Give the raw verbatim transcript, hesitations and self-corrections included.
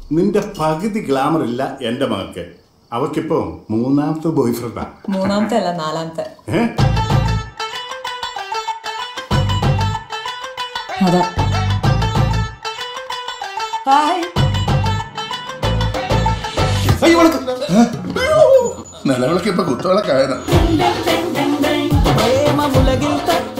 നിന്റെ പകുതി ഗ്ലാമർ ഇല്ല എന്റെ മകൾക്ക്. അവൾക്കിപ്പോ മൂന്നാമത്തെ ബോയ് ഫ്രണ്ടാ. മൂന്നാമത്തെ അല്ല നാലാമത്തെ. അതാ നിലവിളക്ക് ഇപ്പൊ കുത്തുവിളക്കായതാ.